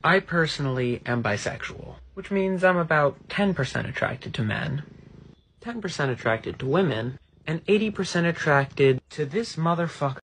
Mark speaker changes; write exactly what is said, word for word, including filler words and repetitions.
Speaker 1: I personally am bisexual, which means I'm about ten percent attracted to men, ten percent attracted to women, and eighty percent attracted to this motherfucker.